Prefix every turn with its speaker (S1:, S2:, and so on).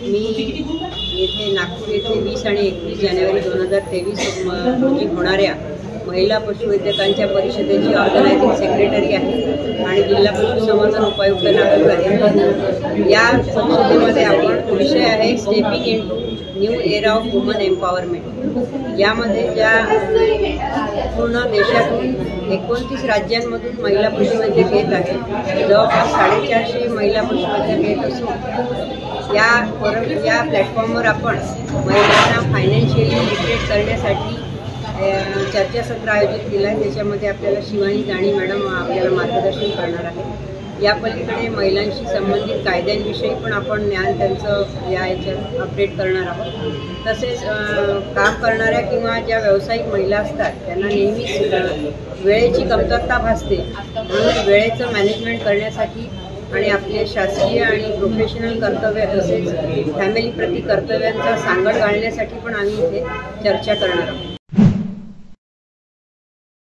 S1: मी येथे नागपूर येथे 20 आणि 21 जानेवारी 2023 रोजी होणाऱ्या महिला पशुवैद्यकांच्या परिषदेची ऑर्गनायझिंग सेक्रेटरी आहे आणि जिल्हा पशुसंवर्धन उपायुक्त नागपूर आहे। या परिषदेमध्ये आपण विषय आहे stepping into new era of woman empowerment. यामध्ये ज्या पूर्ण देशातून 29 राज्यांमधून महिला पशुवैद्यक येत आहेत, जवळपास 450 महिला पशुवैद्यक येत असून या प्लॅटफॉर्मवर आपण महिलांना फायनान्शियली लिटरेट करण्यासाठी चर्चासत्र आयोजित केलं आहे। त्याच्यामध्ये आपल्याला शिवानी दाणी मॅडम आपल्याला मार्गदर्शन करणार आहे। या पलीकडे महिलांशी संबंधित कायद्यांविषयी पण आपण ज्ञान त्यांचं याच्यात अपडेट करणार आहोत। तसेच काम करणाऱ्या किंवा ज्या व्यावसायिक महिला असतात त्यांना नेहमीच वेळेची कमतरता भासते, म्हणून वेळेचं मॅनेजमेंट करण्यासाठी आणि आपले शासकीय आणि प्रोफेशनल कर्तव्य तसेच फॅमिलीप्रती कर्तव्यांचा सांगड घालण्यासाठी पण आम्ही इथे चर्चा करणार आहोत।